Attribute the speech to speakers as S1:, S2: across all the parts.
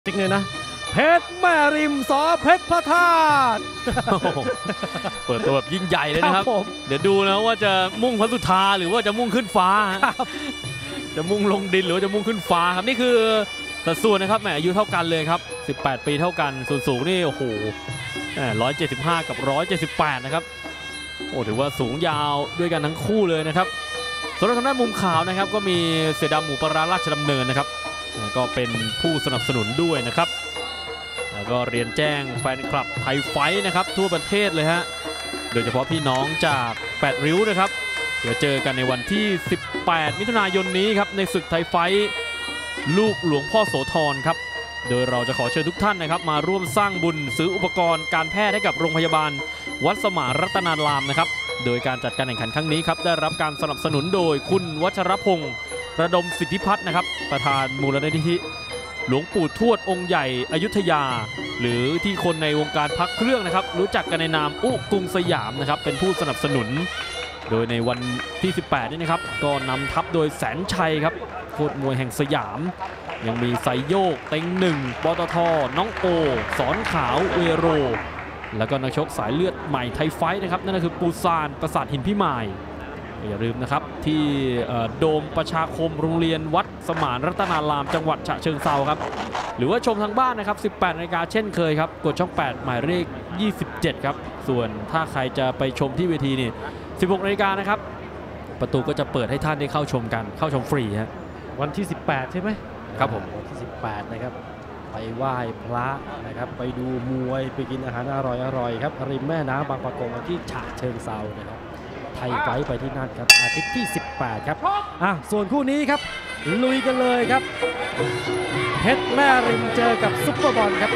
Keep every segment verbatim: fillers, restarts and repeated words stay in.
S1: จริงเลยนะเพชรแม่ริมสอเพชรพระธาตุ
S2: เปิดตัวแบบยิ่งใหญ่เลยนะครับเดี๋ยวดูนะว่าจะมุ่งพระสุธาหรือว่าจะมุ่งขึ้นฟ้าจะมุ่งลงดินหรือว่าจะมุ่งขึ้นฟ้าครับนี่คือสัดส่วนนะครับแหมอายุเท่ากันเลยครับสิบแปดปีเท่ากันส่วนสูงนี่โอ้โหหนึ่งร้อยเจ็ดสิบห้ากับหนึ่งร้อยเจ็ดสิบแปดนะครับโอ้ถือว่าสูงยาวด้วยกันทั้งคู่เลยนะครับส่วนทางด้านมุมขาวนะครับก็มีเสือดำหมูปลาราชดำเนินนะครับก็เป็นผู้สนับสนุนด้วยนะครับแล้วก็เรียนแจ้งแฟนคลับไทยไฟท์นะครับทั่วประเทศเลยฮะโดยเฉพาะพี่น้องจากแปดริ้วนะครับเดี๋ยวเจอกันในวันที่สิบแปดมิถุนายนนี้ครับในศึกไทยไฟท์ลูกหลวงพ่อโสธรครับโดยเราจะขอเชิญทุกท่านนะครับมาร่วมสร้างบุญซื้ออุปกรณ์การแพทย์ให้กับโรงพยาบาลวัดสมานรัตนารามนะครับโดยการจัดการแข่งขันครั้งนี้ครับได้รับการสนับสนุนโดยคุณวัชรพงษ์ระดมสิทธิพัฒน์นะครับประธานมูลนิธิหลวงปู่ทวดองค์ใหญ่อยุธยาหรือที่คนในวงการพักเครื่องนะครับรู้จักกันในนามอุกรุงสยามนะครับเป็นผู้สนับสนุนโดยในวันที่สิบแปดนี้นะครับก็นำทัพโดยแสนชัยครับโคตรมวยแห่งสยามยังมีไซโยกเต็งหนึ่งปตทน้องโอสอนขาวเวโรแล้วก็นักชกสายเลือดใหม่ไทยไฟท์นะครับนั่นก็คือปูซานประสาทหินพิมายอย่าลืมนะครับที่โดมประชาคมโรงเรียนวัดสมานรัตนารามจังหวัดฉะเชิงเทราครับหรือว่าชมทางบ้านนะครับสิบแปดนาฬิกาเช่นเคยครับกดช่องแปดหมายเลขยี่สิบเจ็ดครับส่วนถ้าใครจะไปชมที่เวทีนี่สิบหกนาฬิกานะครับประตูก็จะเปิดให้ท่านได้เข้าชมกันเข้าชมฟรีฮะ
S1: วันที่สิบแปดใช่ไหม
S2: ครับผม
S1: วันที่สิบแปดนะครับไปไหว้พระนะครับไปดูมวยไปกินอาหารอร่อยๆครับริมแม่น้ำบางปะกงที่ฉะเชิงเทรานะครับไทยไฟท์ไปที่นั่นครับอาทิตย์ที่สิบแปดครับอ่ะส่วนคู่นี้ครับลุยกันเลยครับเพชรแม่ริมเจอกับซุปเปอร์บอลครับ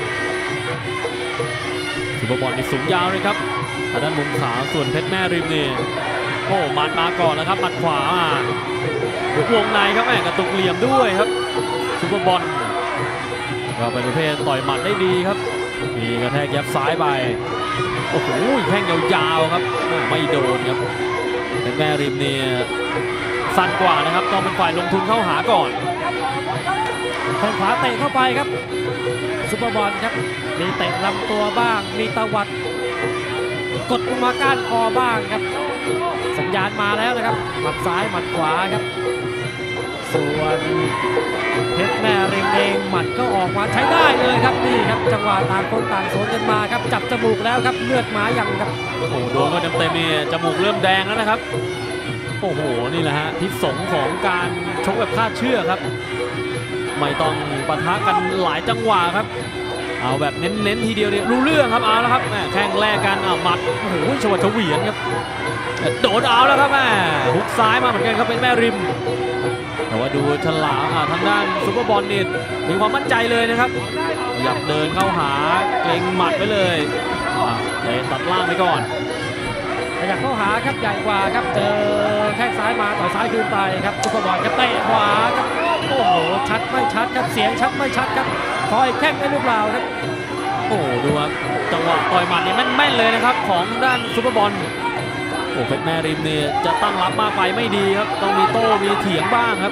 S2: ซุปเปอร์บอลนี่สูงยาวเลยครับทางด้านมุมขาวส่วนเพชรแม่ริมนี่โอ้หมัดมาก่อนแล้วครับหมัดขวาวงในครับแม่กระตุกเหลี่ยมด้วยครับซุปเปอร์บอลก็เป็นประเภทต่อยหมัดได้ดีครับมีกระแทกยับซ้ายไปโอ้โหแข้งยาวๆครับไม่โดนครับเป็นแม่ริมเนี่ยสั้นกว่านะครับต้องเป็นฝ่ายลงทุนเข้าหาก่อน
S1: แข้งขวาเตะเข้าไปครับซุปเปอร์บอลครับมีเตะลำตัวบ้างมีตวัดกดลงมาก้านคอบ้างครับสัญญาณมาแล้วนะครับหมัดซ้ายหมัดขวาครับส่วนเพชรแม่ริมเองหมัดก็ออกมาใช้ได้เลยครับนี่ครับจังหวะต่างคนต่างสวนกันมาครับจับจมูกแล้วครับเลือดมาอย่างครับ
S2: โอ้โหโดนก็เต็มๆนี่จมูกเริ่มแดงแล้วนะครับโอ้โหนี่แหละฮะพิษสงของการชกแบบคาดเชื่อครับไม่ต้องปะทะกันหลายจังหวะครับเอาแบบเน้นๆทีเดียวเนี่ยรู้เรื่องครับเอาแล้วครับแม่แข้งแรกกันอ่ะหมัดโอ้โหชวัดเฉวียนครับโดนเอาแล้วครับแม่ฮุกซ้ายมาเหมือนกันครับเป็นแม่ริมแต่ว่าดูฉลาดทางด้านซุปเปอร์บอลนี่มีความมั่นใจเลยนะครับอยากเดินเข้าหาเกรงหมัดไปเลยเตะตัดล่างไปก่อน
S1: อยากเข้าหาครับใหญ่กว่าครับเจอแข้งซ้ายมาต่อซ้ายคืนไปครับซุปเปอร์บอลครับเตะขวาครับโอ้โหชัดไม่ชัดครับเสียงชัดไม่ชัดครับคอยแข้งได้หรือเปล่าครับ
S2: โอ้ดูครับจังหวะต่อยหมัดนี่แม่นๆเลยนะครับของด้านซุปเปอร์บอลโอ้เพชรแม่ริมเนี่ยจะตั้งรับมากไปไม่ดีครับต้องมีโต้มีเถียงบ้างครับ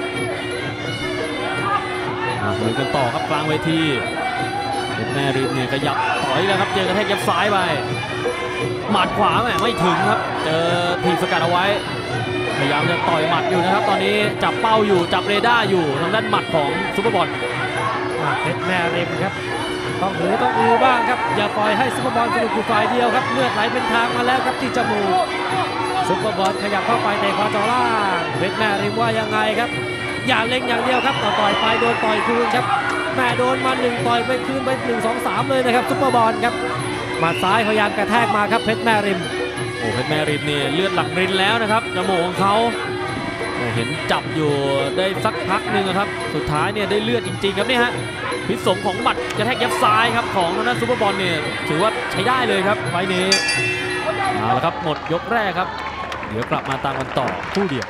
S2: อ่ะลุยกันต่อครับกลางเวทีเพชรแม่ริมเนี่ยขยับถอยแล้วครับเจอกระแทกยับซ้ายไปหมัดขวาแม่ไม่ถึงครับเจอถีบสกัดเอาไว้พยายามจะต่อยหมัดอยู่นะครับตอนนี้จับเป้าอยู่จับเรดาร์อยู่ทางด้านหมัดของซุปเปอร์บอล
S1: เพชรแม่ริมครับต้องหือต้องอือบ้างครับอย่าปล่อยให้ซุปเปอร์บอลสนุกอยู่ฝ่ายเดียวครับเลือดไหลเป็นทางมาแล้วครับที่จมูกซุปเปอร์บอลขยับเข้าไปเตะขวาจ่อล่างเพชรแม่ริมว่ายังไงครับอย่าเล็งอย่างเดียวครับต่อต่อยไปโดนต่อยคืนครับแม่โดนมาหนึ่งต่อยไปคืนไปหนึ่งสองสามเลยนะครับซุปเปอร์บอลครับมาซ้ายพยายามกระแทกมาครับเพชรแม่ริม
S2: โอ้เพชรแม่ริมนี่เลือดหลังรินแล้วนะครับจมูกของเขาเห็นจับอยู่ได้สักพักหนึ่งครับสุดท้ายเนี่ยได้เลือดจริงๆครับนี่ฮะพิษสงของหมัดกระแทกยับซ้ายครับของทางด้านซุปเปอร์บอลเนี่ยถือว่าใช้ได้เลยครับไฟล์นี้เอาละครับหมดยกแรกครับเดี๋ยวกลับมาตามกันต่อคู่เดียว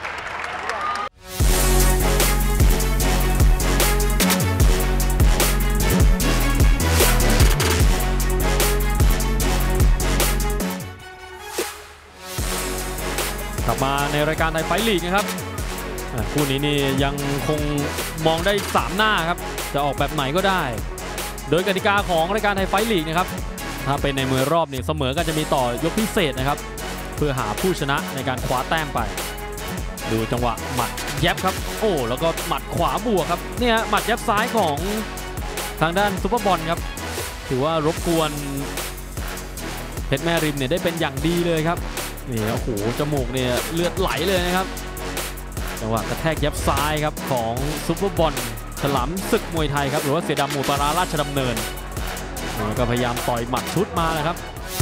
S2: กลับมาในรายการไทยไฟท์ลีกนะครับคู่นี้นี่ยังคงมองได้สามหน้าครับจะออกแบบไหนก็ได้โดยกติกาของรายการไทยไฟท์ลีกนะครับถ้าเป็นในมวยรอบนี่เสมอกันจะมีต่อยกพิเศษนะครับเพื่อหาผู้ชนะในการคว้าแต้มไปดูจังหวะหมัดแยบครับโอ้แล้วก็หมัดขวาบวกครับเนี่ยหมัดแยบซ้ายของทางด้านซุปเปอร์บอลครับถือว่ารบกวนเพชรแม่ริมเนี่ยได้เป็นอย่างดีเลยครับนี่โอ้โหจมูกเนี่ยเลือดไหลเลยนะครับจังหวะกระแทกแยบซ้ายครับของซุปเปอร์บอลฉลามศึกมวยไทยครับหรือว่าเสือดำหมู่ปลาร้าราชดำเนินแล้วก็พยายามต่อยหมัดชุดมานะครับ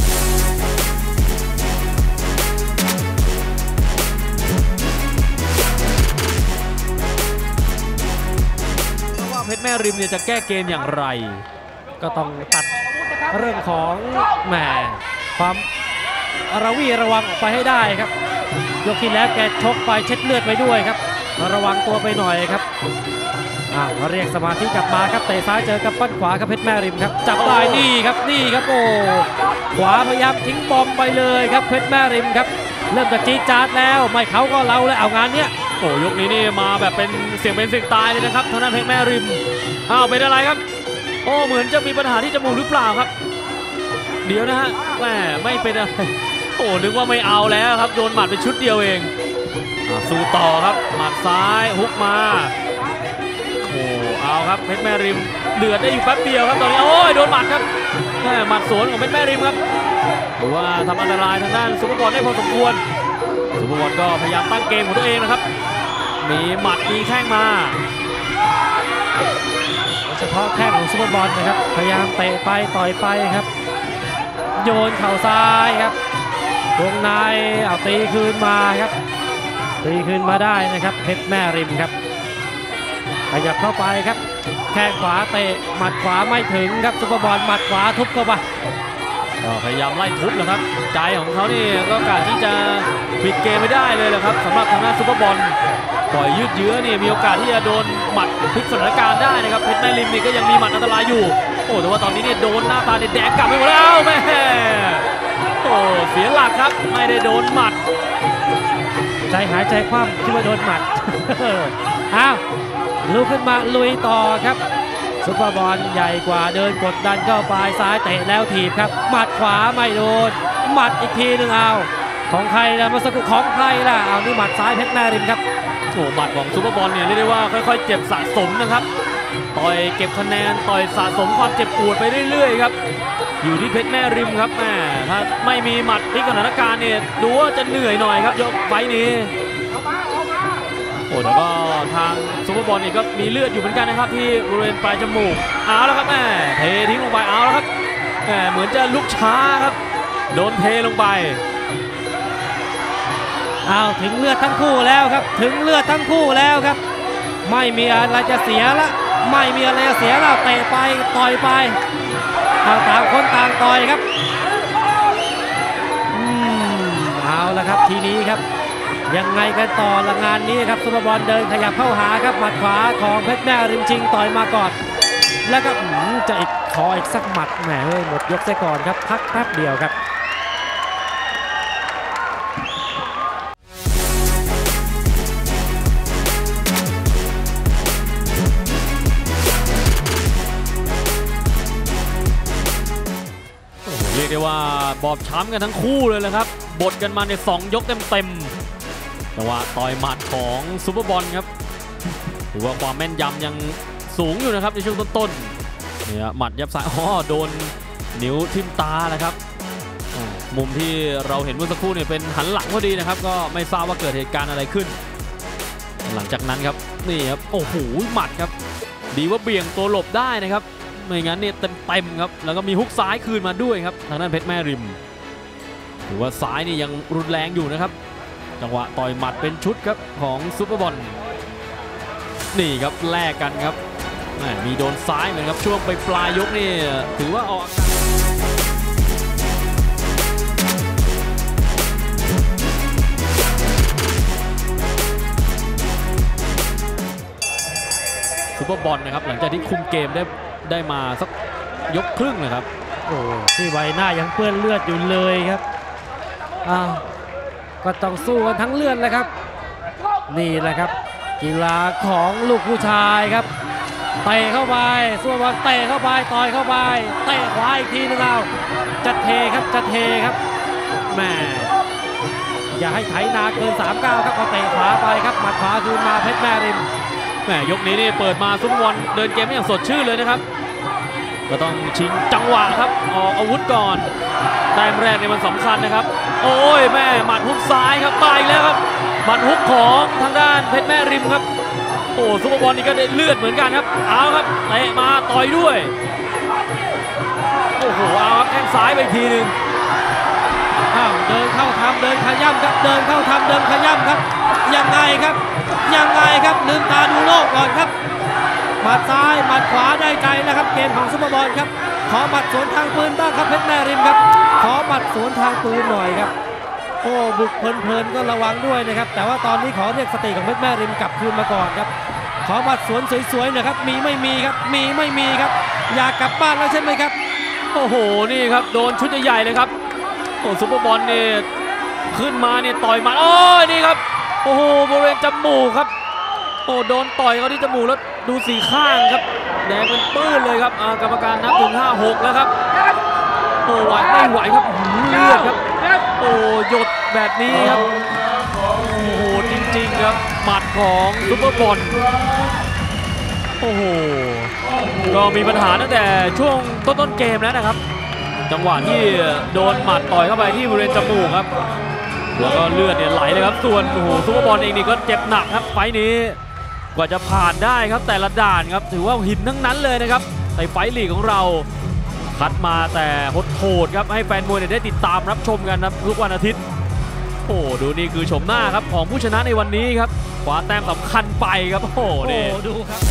S2: ว่าเพชรแม่ริมเนี่ยจะแก้เกมอย่างไร
S1: ก็ต้องตัดเรื่องของแหมความระวีระวังออกไปให้ได้ครับยกที่แล้วแกชกไปเช็ดเลือดไปด้วยครับระวังตัวไปหน่อยครับอ่าเรียกสมาธิกลับมาครับเตะซ้ายเจอกับปั้นขวาครับเพชรแม่ริมครับจับได้นี่ครับนี่ครับโอ้ขวาพยายามทิ้งบอมไปเลยครับเพชรแม่ริมครับเริ่มจะจี๊ดจ๊าดแล้วไม่เขาก็เราแล้วเอางานเนี้ย
S2: โอ้ยกนี้นี่มาแบบเป็นเสียงเป็นเสียงตายเลยนะครับทางด้านเพชรแม่ริมอ้าวเป็นอะไรครับโอ้เหมือนจะมีปัญหาที่จมูกหรือเปล่าครับเดี๋ยวนะฮะแหมไม่เป็นอะไรโอ้นึกว่าไม่เอาแล้วครับโดนหมัดไปชุดเดียวเองสู้ต่อครับหมัดซ้ายฮุกมาโอ้เอาครับเพชรแม่ริมเดือดได้อยู่แป๊บเดียวครับตอนนี้โอ้ยโดนหมัดครับแหมหมัดสวนของเพชรแม่ริมครับหรือว่าทำอันตรายทางด้านซุปเปอร์บอลได้พอสมควรซุปเปอร์บอลก็พยายามตั้งเกมของตัวเองนะครับมีหมัดมีแข้งมา
S1: เฉพาะแข้งของซุปเปอร์บอลนะครับพยายามเตะไปต่อยไปครับโยนเข่าซ้ายครับวงในเอาตีคืนมาครับตีคืนมาได้นะครับเพชรแม่ริมครับขยับเข้าไปครับแข้งขวาเตะหมัดขวาไม่ถึงครับซุปเปอร์บอลหมัดขวาทุบเข้าไป
S2: ก็พยายามไล่ทุบนะครับใจของเขานี่ก็กะที่จะปิดเกมไม่ได้เลยแหละครับสำหรับทางด้านซุปเปอร์บอลปล่อยยืดเยื้อนี่มีโอกาสที่จะโดนหมัดพลิกสถานการณ์ได้นะครับเพชรแม่ริมนี่ก็ยังมีหมัดอันตรายอยู่โอ้แต่ว่าตอนนี้เนี่ยโดนหน้าตาแดงกลับไปหมดแล้วแม่โอ้เสียหลักครับไม่ได้โดนหมัด
S1: ใจหายใจคว่ำคิดว่าโดนหมัดอ้าวลุกขึ้นมาลุยต่อครับซุปเปอร์บอลใหญ่กว่าเดินกดดันเข้าไปซ้ายเตะแล้วถีบครับหมัดขวาไม่โดนหมัดอีกทีหนึ่งเอาของใครล่ะมาสักของใครล่ะเอานี่หมัดซ้ายเพชรแม่ริมครับ
S2: โอ้หมัดของซุปเปอร์บอลเนี่ยเรียกได้ว่าค่อยๆเจ็บสะสมนะครับต่อยเก็บคะแนนต่อยสะสมความเจ็บปวดไปเรื่อยๆครับอยู่ที่เพชรแม่ริมครับแม่ถ้าไม่มีหมัดพลิกสถานการณ์เนี่ยดูว่าจะเหนื่อยหน่อยครับยกไฟนี้โอ้แล้วก็ทางซุปเปอร์บอลนี่ก็มีเลือดอยู่เหมือนกันนะครับที่บริเวณปลายจมูกเอาแล้วครับแม่เททิ้งลงไปเอาแล้วครับแม่เหมือนจะลุกช้าครับโดนเทลงไป
S1: เอาถึงเลือดทั้งคู่แล้วครับถึงเลือดทั้งคู่แล้วครับไม่มีอะไรจะเสียละไม่มีอะไรจะเสียแล้วเตะไปต่อยไปต่างคนต่างต่อยครับอืมเอาละครับทีนี้ครับยังไงกันต่อละงานนี้ครับซุปเปอร์บอลเดินขยับเข้าหาครับหมัดขวาของเพชรแม่ริมชิงต่อยมาก่อนแล้วก็จะอีกขออีกสักหมัดแหมหมดยกเสียก่อนครับพักแป๊บเดียวครับ
S2: เรียกได้ว่าบอบช้ำกันทั้งคู่เลยนะครับบดกันมาในสองยกเต็มๆแต่ว่าต่อยหมัดของซุปเปอร์บอลครับถือว่าความแม่นยำยังสูงอยู่นะครับในช่วงต้นๆเนี่ยหมัดยับซ้ายอ๋อโดนนิ้วทิ่มตาแหละครับมุมที่เราเห็นเมื่อสักครู่เนี่ยเป็นหันหลังพอดีนะครับก็ไม่ทราบว่าเกิดเหตุการณ์อะไรขึ้นหลังจากนั้นครับนี่ครับโอ้โหหมัดครับดีว่าเบี่ยงตัวหลบได้นะครับไม่งั้นเนี่ยเต็มๆครับแล้วก็มีฮุกซ้ายคืนมาด้วยครับทางด้านเพชรแม่ริมถือว่าซ้ายนี่ยังรุนแรงอยู่นะครับจังหวะต่อยหมัดเป็นชุดครับของซุปเปอร์บอลนี่ครับแลกกันครับมีโดนซ้ายเหมือนครับช่วงไปปลายยกนี่ถือว่าออกซุปเปอร์บอลนะครับหลังจากที่คุมเกมได้ได้มาสักยกครึ่งนะครับ
S1: โอ้ที่ใบหน้ายังเปื้อนเลือดอยู่เลยครับอ้าวก็ต้องสู้กันทั้งเลือดเลยครับนี่แหละครับกีฬาของลูกผู้ชายครับเตะเข้าไปซุปเปอร์บอลเตะเข้าไปต่อยเข้าไปเตะขวาอีกทีนึงเอาจะเทครับจะเทครับแหมอย่าให้ไถนาเกินสามเก้าครับเอาเตะขวาไปครับหมัดขวาคืนมาเพชรแม่ริม
S2: แหมยกนี้นี่เปิดมาซุปเปอร์บอลเดินเกมไม่อย่างสดชื่นเลยนะครับก็ต้องชิงจังหวะครับออกอาวุธก่อนแต้มแรกในมันสำคัญนะครับโอ้ยแม่หมัดฮุกซ้ายครับมาอีกแล้วครับหมัดฮุกของทางด้านเพชรแม่ริมครับโอ้ซุปเปอร์บอลนี่ก็ได้เลือดเหมือนกันครับเอาครับเตะมาต่อยด้วยโอ้โหเอาครับแข้งซ้ายไปทีหนึ่ง
S1: อ้าวเดินเข้าทำเดินขย้ำครับเดินเข้าทำเดินขย้ำครับยังไงครับยังไงครับลืมตาดูโลกก่อนครับหมัดซ้ายหมัดขวาได้ใจนะครับเกมของซุปเปอร์บอลครับขอหมัดสวนทางปืนบ้างครับเพชรแม่ริมครับขอหมัดสวนทางปืนหน่อยครับโอ้บุกเพลินๆก็ระวังด้วยนะครับแต่ว่าตอนนี้ขอเรียกสติของเพชรแม่ริมกลับคืนมาก่อนครับขอหมัดสวนสวยๆหน่อยครับมีไม่มีครับมีไม่มีครับอยากกลับบ้านแล้วใช่ไหมครับ
S2: โอ้โหนี่ครับโดนชุดใหญ่ๆเลยครับโอ้ซุปเปอร์บอลนี่ขึ้นมาเนี่ยต่อยมาโอ้ยนี่ครับโอ้โหบริเวณจมูกครับโอ้โดนต่อยเขาที่จมูกแล้วดูสีข้างครับแดงเป็นปื้นเลยครับกรรมการนับถึงห้าหกแล้วครับโอ้ไหวไม่ไหวครับเลือดครับโอ้หยดแบบนี้ครับโอ้โหจริงๆครับหมัดของซุปเปอร์บอลโอ้โหก็มีปัญหาตั้งแต่ช่วงต้นๆเกมแล้วนะครับจังหวะที่โดนหมัดต่อยเข้าไปที่บริเวณจมูกครับแล้วก็เลือดเนี่ยไหลเลยครับส่วนโอ้โหซุปเปอร์บอลเองนี่ก็เจ็บหนักครับไฟนี้กว่าจะผ่านได้ครับแต่ละด่านครับถือว่าหินทั้งนั้นเลยนะครับในไฟลีกของเราคัดมาแต่โหดๆครับให้แฟนมวยได้ติดตามรับชมกันครับทุกวันอาทิตย์โอ้ดูนี่คือชมหน้าครับของผู้ชนะในวันนี้ครับคว้าแต้มสำคัญไปครับโอ้โหนี่
S1: ดูครับ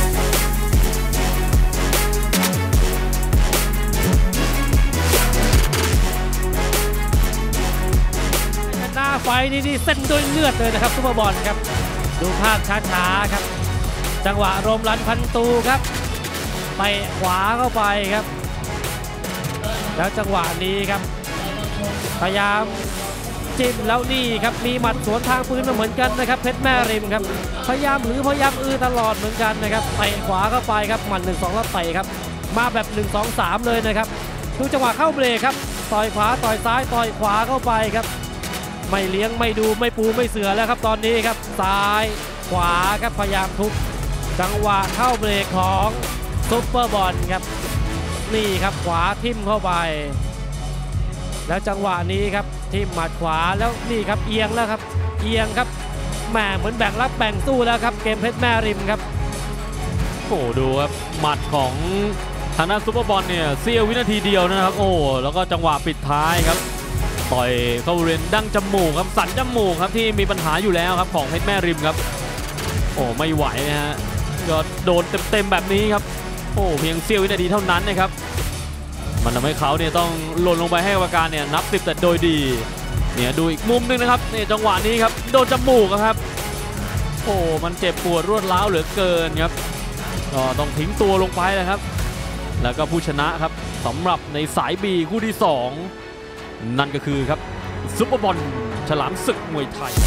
S1: หน้าไฟนี่นี่เส้นด้วยเลือดเลยนะครับซุปเปอร์บอลครับดูภาพช้าๆครับจังหวะรมรันพันตูครับไปขวาเข้าไปครับแล้วจังหวะนี้ครับพยายามจิ้มแล้วนี่ครับมีหมัดสวนทางปืนมาเหมือนกันนะครับเพชรแม่ริมครับพยายามหือพยายามอือตลอดเหมือนกันนะครับเตะขวาเข้าไปครับหมัดหนึ่งสองแล้วเตะครับมาแบบหนึ่งสองสามเลยนะครับดูจังหวะเข้าเบรกครับต่อยขวาต่อยซ้ายต่อยขวาเข้าไปครับไม่เลี้ยงไม่ดูไม่ปูไม่เสือแล้วครับตอนนี้ครับซ้ายขวาครับพยายามทุบจังหวะเข้าเบรกของซุปเปอร์บอลครับนี่ครับขวาทิ่มเข้าไปแล้วจังหวะนี้ครับทิ่มหมัดขวาแล้วนี่ครับเอียงแล้วครับเอียงครับแหมเหมือนแบ่งรับแบ่งสู้แล้วครับเกมเพชรแม่ริมครับ
S2: โอ้ดูครับหมัดของทางด้านซุปเปอร์บอลเนี่ยเสี้ยววินาทีเดียวนะครับโอ้แล้วก็จังหวะปิดท้ายครับต่อยเข้าบริเวณดั้งจมูกครับสันจมูกครับที่มีปัญหาอยู่แล้วครับของเพชรแม่ริมครับโอ้ไม่ไหวนะฮะก็โดนเต็มๆแบบนี้ครับโอ้เพียงเสี้ยววินาทีเท่านั้นนะครับมันทำให้เขาเนี่ยต้องหล่นลงไปให้กรรมการเนี่ยนับสิบแต่โดยดีเนี่ยดูอีกมุมนึงนะครับเนี่ยจังหวะนี้ครับโดนจมูกครับโอ้มันเจ็บปวดรวดร้าวเหลือเกินครับก็ต้องทิ้งตัวลงไปนะครับแล้วก็ผู้ชนะครับสำหรับในสาย B คู่ที่สองนั่นก็คือครับซุปเปอร์บอลฉลามศึกมวยไทย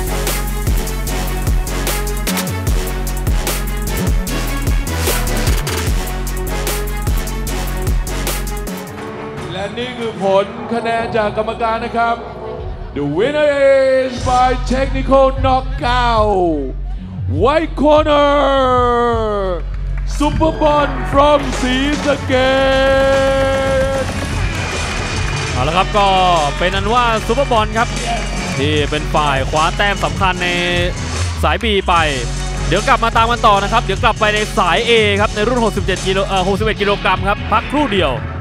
S3: และนี่คือผลคะแนนจากกรรมการนะครับ The winner is by technical knockout White corner Superbon from ศรีสะเกษ
S2: เอาละครับก็เป็นอันว่าซุปเปอร์บอลครับที่เป็นฝ่ายคว้าแต้มสำคัญในสาย B ไปเดี๋ยวกลับมาตามกันต่อนะครับเดี๋ยวกลับไปในสาย A ครับในรุ่นหกสิบเจ็ดกิโลเอ่อหกสิบเอ็ดกิโลกรัมครับพักครู่เดียว